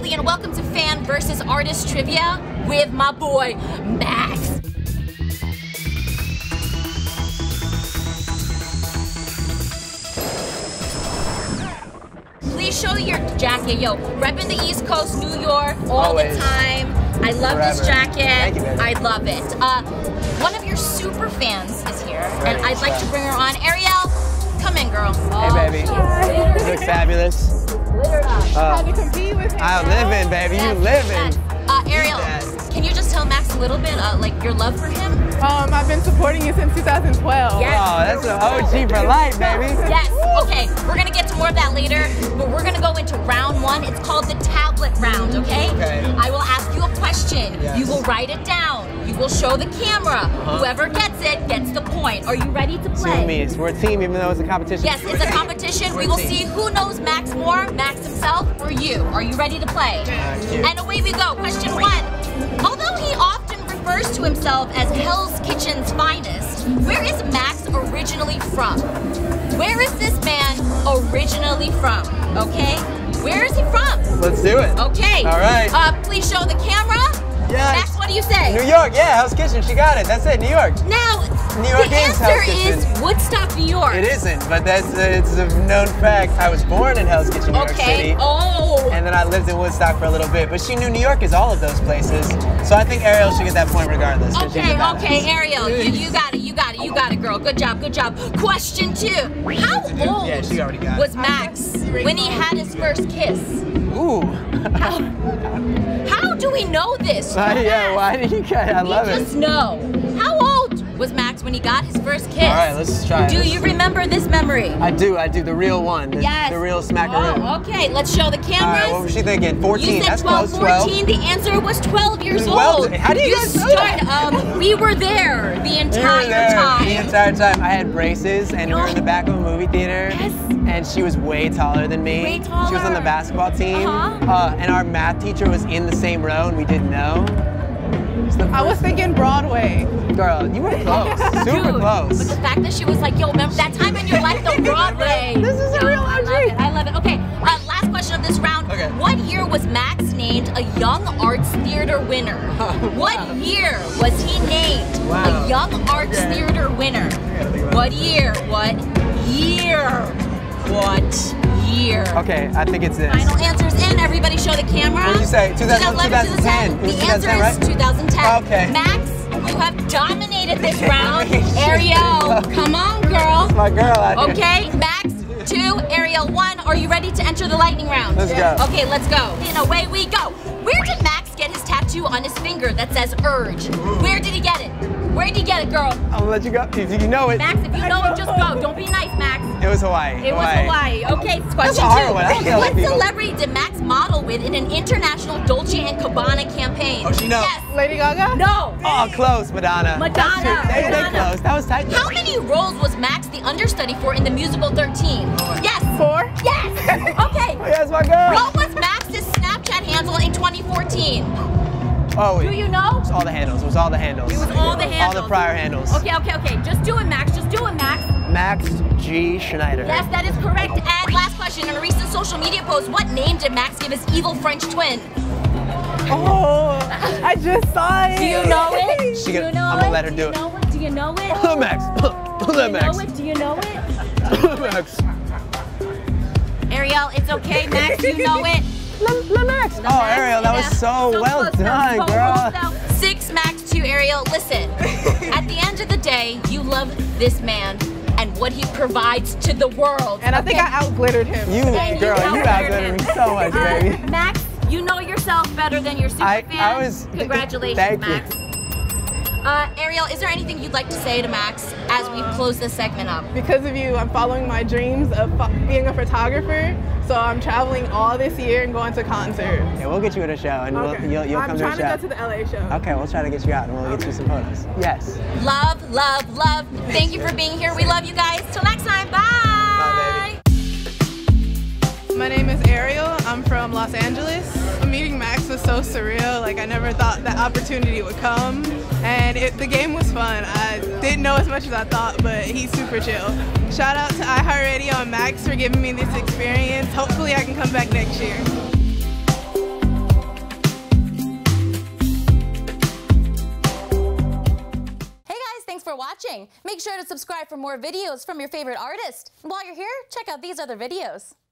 Ashley, and welcome to Fan versus Artist Trivia with my boy, Max. Please show your jacket. Yo, repping the East Coast, New York, all Always. the time. I love this jacket. Thank you, baby. I love it. One of your super fans is here, and I'd like to bring her on. Ariel, come in, girl. Hey, baby. You look fabulous. Had to compete with him. I'm living, baby. You living. Ariel, can you just tell Max a little bit, like your love for him? I've been supporting you since 2012. Yes. Oh, that's an OG for life, baby. Yes. Okay, we're gonna get to more of that later, but we're gonna go into round one. It's called the tablet round, okay? Okay. I will ask you a question. Yes. You will write it down. You will show the camera. Whoever gets it gets the point. Are you ready to play? Team means we're a team, even though it's a competition. Yes, it's a competition. We will see who knows Max more, Max himself or you. Are you ready to play? And away we go. Question one. Although he often refers to himself as Hell's Kitchen's finest, where is Max originally from? Where is this man originally from? Okay? Where is he from? Let's do it. Okay. All right. Please show the camera. Yes. Max, what do you say? New York, yeah, Hell's Kitchen. She got it. That's it, New York. Now, New York the is answer Hell's Kitchen. is Woodstock, New York. It isn't, but it's a known fact. I was born in Hell's Kitchen, New York City. Oh. And then I lived in Woodstock for a little bit, but she knew New York is all of those places. So I think Ariel should get that point regardless. Okay, Ariel, you got it, girl. Good job. Question two. How old Yeah, she already got it. was Max when he had his first kiss? Ooh. How do we know this? Yeah, why did you get it? I love we it. just know. How old was Max when he got his first kiss? All right, let's try it. Do you remember this memory? I do, the real one. Yes. The real smackaroo. Oh, okay, let's show the cameras. All right, what was she thinking? 14, You said that's 12, close, 14. The answer was 12 years Well, old. how do you guys know that? We were there the You entire were there time. the entire time. I had braces, and we were in the back of a movie theater. Yes. And she was way taller than me. Way taller. She was on the basketball team. Uh-huh. And our math teacher was in the same row, and we didn't know. I was thinking Broadway. Girl, you were close. Super Dude, close. But the fact that she was like, yo, remember that time in your life, the Broadway. This is a real OG. I love it. Okay, last question of this round. Okay. What year was Max named a Young Arts Theater winner? What year was he named a Young Arts Theater winner? What year? What year? What year? Okay, I think it's this. Final answers in. Everybody show the camera. What did you say? 2010. 2010. The It was answer 2010, right? is 2010. Okay. Max, you have dominated this round. Ariel, come on, girl. My girl out here. Okay, Max 2, Ariel 1. Are you ready to enter the lightning round? Let's go. Okay, let's go. And away we go. Where did Max get his tattoo on his finger that says Urge? Where did he get it? Where did he get it, girl? I'm gonna let you go. If you know it. Max, if you know it, just go. Don't be nice, Max. It was Hawaii. It was Hawaii. Okay, question That's a hard 2. one. I don't know What people. celebrity did Max model with in an international Dolce & Gabbana campaign? Oh, she knows. Yes. Lady Gaga? No. Oh, close, Madonna. Madonna. They Madonna. close. That was tight. How many roles was Max the understudy for in the musical 13? Yes. 4? Yes. Okay. Oh, yes, my girl. What was Max's Snapchat handle in 2014? Oh, Do you know? It was all the handles. It was all the handles. It was all the handles. All the prior handles. Okay. Just do it, Max. Just do it, Max. Max G. Schneider. Yes, that is correct. And last question. In a recent social media post, what name did Max give his evil French twin? Oh, I just saw it. Do you know it? She Do you gonna- know I'm gonna it? let her do it. Do you know it? Max. Max. Do you know it? Max. Ariel, it's okay, Max. You know it. Max. Oh, Ariel, that was so well close, done, so girl. close, though. 6 Max 2, Ariel. Listen, at the end of the day, you love this man and what he provides to the world. And I think I outglittered him. You, And girl, you outglittered outglittered me him. so much, baby. Max, you know yourself better than your super fan. I was. Congratulations, Thank you. Max. Ariel, is there anything you'd like to say to Max as we close this segment up? Because of you, I'm following my dreams of being a photographer. So I'm traveling all this year and going to concerts. Yeah, we'll get you at a show, and Okay. you'll come to a I'm show. trying to go to the LA show. Okay, we'll try to get you out, and we'll get you some photos. Yes. Love, love, love. Thank you for being here. We love you guys. Till next time. Bye. Bye, My name is Ariel. I'm from Los Angeles. Meeting Max was so surreal. Like, I never thought that opportunity would come. And the game was fun. I didn't know as much as I thought, but he's super chill. Shout out to iHeartRadio and Max for giving me this experience. Hopefully I can come back next year. for watching. Make sure to subscribe for more videos from your favorite artist. And while you're here, check out these other videos.